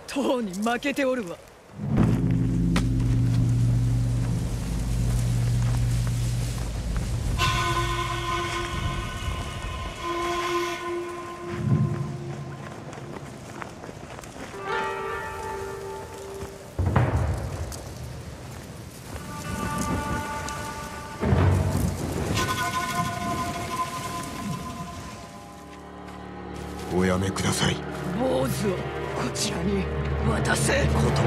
とうに負けておるわ。 おやめください。 坊主をこちらに渡せ。 断る。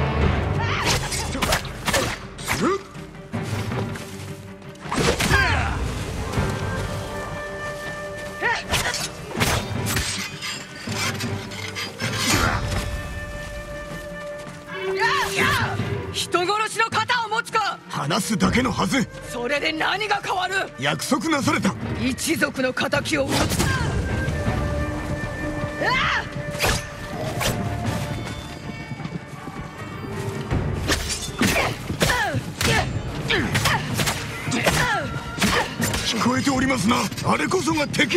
人殺しの肩を持つか。 話すだけのはず。 それで何が変わる。 約束なされた。 一族の敵を討つ。 聞こえておりますな。あれこそが敵。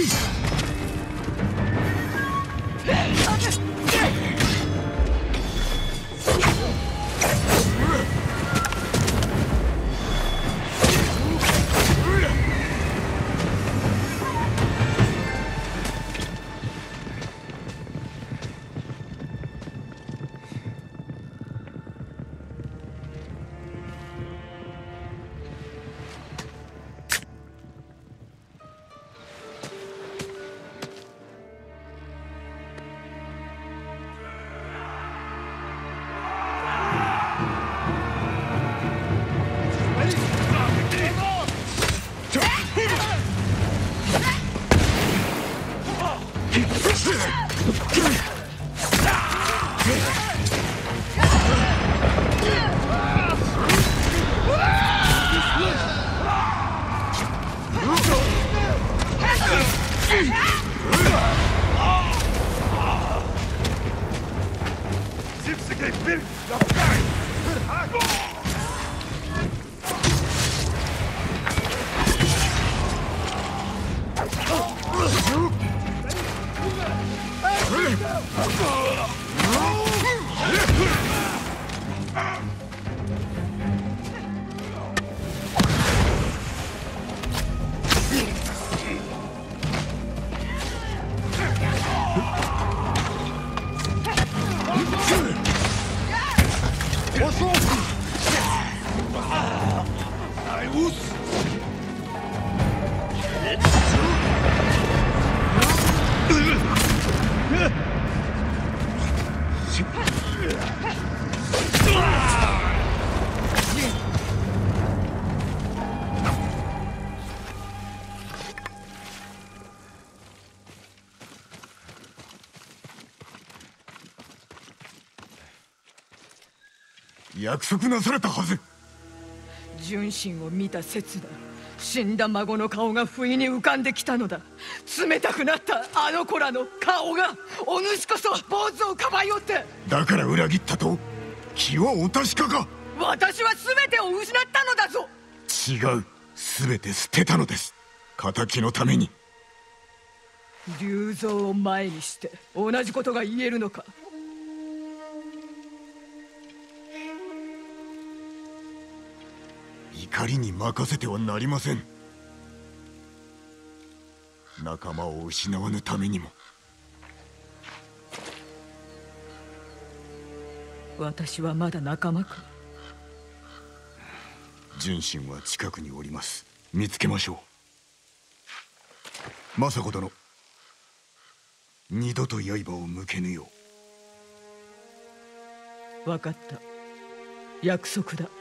約束なされたはず。 純真を見た刹那、死んだ孫の顔が不意に浮かんできたのだ。冷たくなったあの子らの顔が、お主こそ坊主をかばいおって。 だから裏切ったと。気はお確かか。 私は全てを失ったのだぞ。 違う。全て捨てたのです。敵のために。 龍蔵を前にして同じことが言えるのか。 怒りに任せてはなりません。仲間を失わぬためにも。 私はまだ仲間か。 純真は近くにおります。見つけましょう。政子殿、二度と刃を向けぬよう。分かった。約束だ。